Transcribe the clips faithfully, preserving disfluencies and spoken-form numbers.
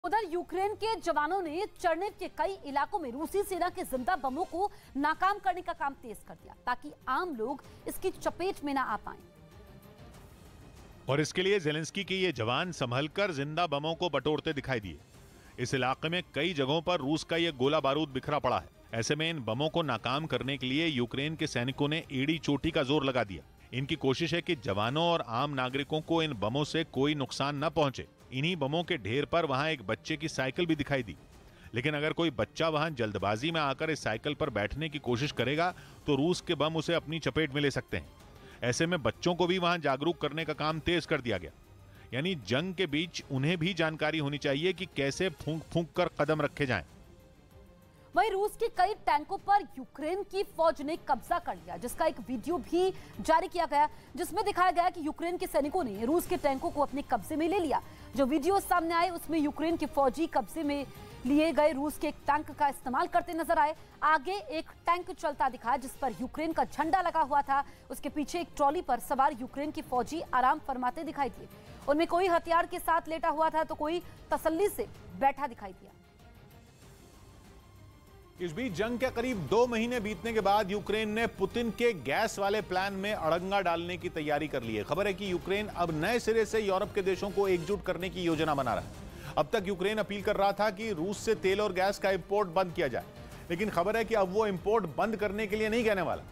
उधर यूक्रेन के जवानों ने चरनेव के कई इलाकों में रूसी सेना के जिंदा बमों को नाकाम करने का काम तेज कर दिया ताकि आम लोग इसकी चपेट में ना आ पाएं। और इसके लिए जेलेंस्की के ये जवान संभलकर जिंदा बमों को बटोरते दिखाई दिए। इस इलाके में कई जगहों पर रूस का ये गोला बारूद बिखरा पड़ा है। ऐसे में इन बमों को नाकाम करने के लिए यूक्रेन के सैनिकों ने एड़ी चोटी का जोर लगा दिया। इनकी कोशिश है कि जवानों और आम नागरिकों को इन बमों से कोई नुकसान न पहुंचे। इन्हीं बमों के ढेर पर वहां एक बच्चे की साइकिल भी दिखाई दी, लेकिन अगर कोई बच्चा वहां जल्दबाजी में आकर इस साइकिल पर बैठने की कोशिश करेगा तो रूस के बम उसे अपनी चपेट में ले सकते हैं। ऐसे में बच्चों को भी वहां जागरूक करने का काम तेज कर दिया गया, यानी जंग के बीच उन्हें भी जानकारी होनी चाहिए कि कैसे फूंक फूंक कर कदम रखे जाएं। वहीं रूस के कई टैंकों पर यूक्रेन की फौज ने कब्जा कर लिया, जिसका एक वीडियो भी जारी किया गया जिसमें दिखाया गया कि यूक्रेन के सैनिकों ने रूस के टैंकों को अपने कब्जे में ले लिया। जो वीडियो सामने आए उसमें यूक्रेन के फौजी कब्जे में लिए गए रूस के एक टैंक का इस्तेमाल करते नजर आए। आगे एक टैंक चलता दिखा जिस पर यूक्रेन का झंडा लगा हुआ था। उसके पीछे एक ट्रॉली पर सवार यूक्रेन के फौजी आराम फरमाते दिखाई दिए। उनमें कोई हथियार के साथ लेटा हुआ था तो कोई तसल्ली से बैठा दिखाई दिया। इस बीच जंग के करीब दो महीने बीतने के बाद यूक्रेन ने पुतिन के गैस वाले प्लान में अड़ंगा डालने की तैयारी कर ली है। खबर है कि यूक्रेन अब नए सिरे से यूरोप के देशों को एकजुट करने की योजना बना रहा है। अब तक यूक्रेन अपील कर रहा था कि रूस से तेल और गैस का इंपोर्ट बंद किया जाए, लेकिन खबर है कि अब वो इंपोर्ट बंद करने के लिए नहीं कहने वाला,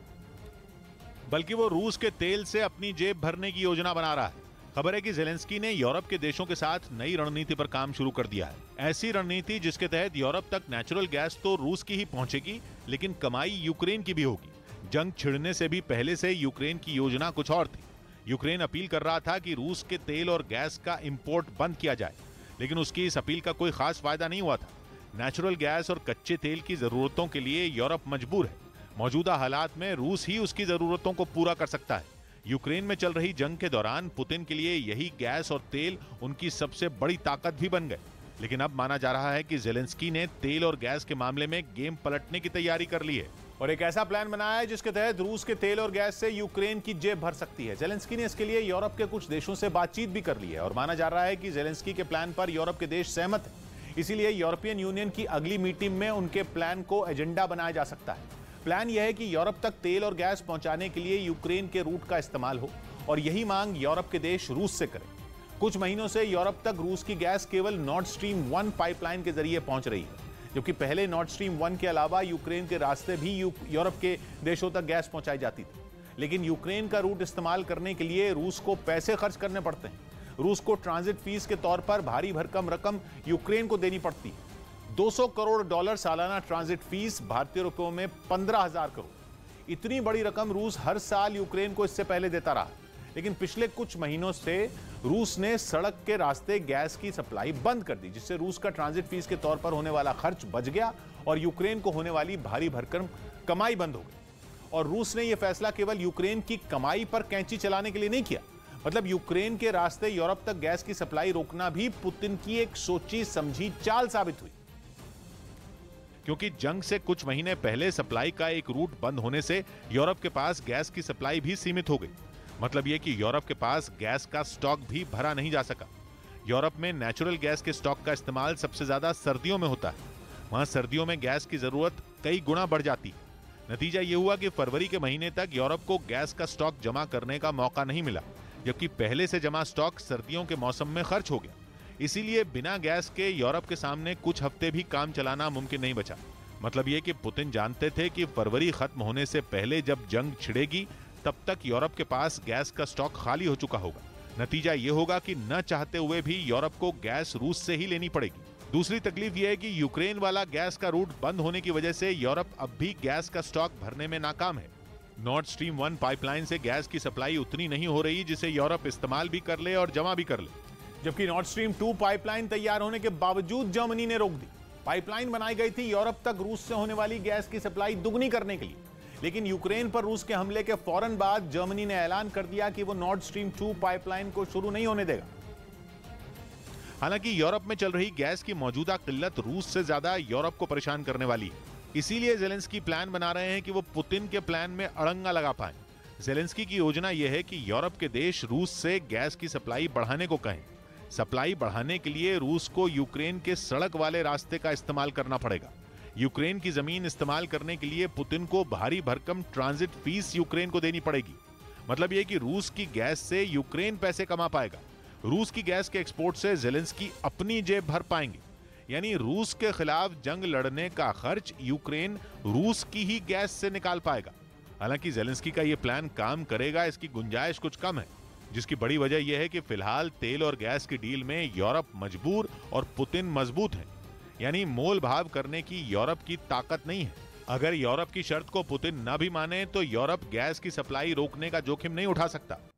बल्कि वो रूस के तेल से अपनी जेब भरने की योजना बना रहा है। खबर है कि जेलेंस्की ने यूरोप के देशों के साथ नई रणनीति पर काम शुरू कर दिया है। ऐसी रणनीति जिसके तहत यूरोप तक नेचुरल गैस तो रूस की ही पहुंचेगी, लेकिन कमाई यूक्रेन की भी होगी। जंग छिड़ने से भी पहले से यूक्रेन की योजना कुछ और थी। यूक्रेन अपील कर रहा था कि रूस के तेल और गैस का इंपोर्ट बंद किया जाए, लेकिन उसकी इस अपील का कोई खास फायदा नहीं हुआ था। नेचुरल गैस और कच्चे तेल की जरूरतों के लिए यूरोप मजबूर है। मौजूदा हालात में रूस ही उसकी जरूरतों को पूरा कर सकता है। यूक्रेन में चल रही जंग के दौरान पुतिन के लिए यही गैस और तेल उनकी सबसे बड़ी ताकत भी बन गए, लेकिन अब माना जा रहा है कि जेलेंस्की ने तेल और गैस के मामले में गेम पलटने की तैयारी कर ली है और एक ऐसा प्लान बनाया है जिसके तहत रूस के तेल और गैस से यूक्रेन की जेब भर सकती है। जेलेंस्की ने इसके लिए यूरोप के कुछ देशों से बातचीत भी कर ली है और माना जा रहा है कि जेलेंस्की के प्लान पर यूरोप के देश सहमत है। इसीलिए यूरोपियन यूनियन की अगली मीटिंग में उनके प्लान को एजेंडा बनाया जा सकता है। प्लान यह है कि यूरोप तक तेल और गैस पहुंचाने के लिए यूक्रेन के रूट का इस्तेमाल हो और यही मांग यूरोप के देश रूस से करें। कुछ महीनों से यूरोप तक रूस की गैस केवल नॉर्ड स्ट्रीम वन पाइपलाइन के जरिए पहुंच रही है, जबकि पहले नॉर्ड स्ट्रीम वन के अलावा यूक्रेन के रास्ते भी यूरोप के देशों तक गैस पहुंचाई जाती थी। लेकिन यूक्रेन का रूट इस्तेमाल करने के लिए रूस को पैसे खर्च करने पड़ते हैं। रूस को ट्रांजिट फीस के तौर पर भारी भरकम रकम यूक्रेन को देनी पड़ती है। दो सौ करोड़ डॉलर सालाना ट्रांजिट फीस, भारतीय रुपयों में पंद्रह हजार करोड़। इतनी बड़ी रकम रूस हर साल यूक्रेन को इससे पहले देता रहा, लेकिन पिछले कुछ महीनों से रूस ने सड़क के रास्ते गैस की सप्लाई बंद कर दी, जिससे रूस का ट्रांजिट फीस के तौर पर होने वाला खर्च बच गया और यूक्रेन को होने वाली भारी भरकम कमाई बंद हो गई। और रूस ने यह फैसला केवल यूक्रेन की कमाई पर कैंची चलाने के लिए नहीं किया, मतलब यूक्रेन के रास्ते यूरोप तक गैस की सप्लाई रोकना भी पुतिन की एक सोची समझी चाल साबित हुई। क्योंकि जंग से कुछ महीने पहले सप्लाई का एक रूट बंद होने से यूरोप के पास गैस की सप्लाई भी सीमित हो गई। मतलब यह कि यूरोप के पास गैस का स्टॉक भी भरा नहीं जा सका। यूरोप में नेचुरल गैस के स्टॉक का इस्तेमाल सबसे ज्यादा सर्दियों में होता है। वहां सर्दियों में गैस की जरूरत कई गुना बढ़ जाती है। नतीजा यह हुआ कि फरवरी के महीने तक यूरोप को गैस का स्टॉक जमा करने का मौका नहीं मिला, जबकि पहले से जमा स्टॉक सर्दियों के मौसम में खर्च हो गया। इसीलिए बिना गैस के यूरोप के सामने कुछ हफ्ते भी काम चलाना मुमकिन नहीं बचा। मतलब यह कि पुतिन जानते थे कि फरवरी खत्म होने से पहले जब जंग छिड़ेगी तब तक यूरोप के पास गैस का स्टॉक खाली हो चुका होगा। नतीजा यह होगा कि न चाहते हुए भी यूरोप को गैस रूस से ही लेनी पड़ेगी। दूसरी तकलीफ यह है कि यूक्रेन वाला गैस का रूट बंद होने की वजह से यूरोप अब भी गैस का स्टॉक भरने में नाकाम है। नॉर्ड स्ट्रीम वन पाइपलाइन से गैस की सप्लाई उतनी नहीं हो रही जिसे यूरोप इस्तेमाल भी कर ले और जमा भी कर ले, जबकि नॉर्ड स्ट्रीम टू पाइपलाइन तैयार होने के बावजूद जर्मनी ने रोक दी। पाइपलाइन बनाई गई थी यूरोप तक रूस से होने वाली गैस की सप्लाई दुगनी करने के लिए, लेकिन यूक्रेन पर रूस के हमले के फौरन बाद जर्मनी ने ऐलान कर दिया कि वो नॉर्ड स्ट्रीम टू पाइपलाइन को शुरू नहीं होने देगा। हालांकि यूरोप में चल रही गैस की मौजूदा किल्लत रूस से ज्यादा यूरोप को परेशान करने वाली है। इसीलिए जेलेंस्की प्लान बना रहे हैं कि वो पुतिन के प्लान में अड़ंगा लगा पाए। जेलेंस्की की योजना यह है कि यूरोप के देश रूस से गैस की सप्लाई बढ़ाने को कहें। सप्लाई बढ़ाने के लिए रूस को यूक्रेन के सड़क वाले रास्ते का इस्तेमाल करना पड़ेगा। यूक्रेन की जमीन इस्तेमाल करने के लिए पुतिन को भारी भरकम ट्रांजिट फीस यूक्रेन को देनी पड़ेगी। मतलब यह कि रूस की गैस से यूक्रेन पैसे कमा पाएगा। रूस की गैस के एक्सपोर्ट से जेलेंस्की अपनी जेब भर पाएंगे। यानी रूस के खिलाफ जंग लड़ने का खर्च यूक्रेन रूस की ही गैस से निकाल पाएगा। हालांकि जेलेंस्की का यह प्लान काम करेगा, इसकी गुंजाइश कुछ कम है, जिसकी बड़ी वजह यह है कि फिलहाल तेल और गैस की डील में यूरोप मजबूर और पुतिन मजबूत है। यानी मोल भाव करने की यूरोप की ताकत नहीं है। अगर यूरोप की शर्त को पुतिन न भी माने तो यूरोप गैस की सप्लाई रोकने का जोखिम नहीं उठा सकता।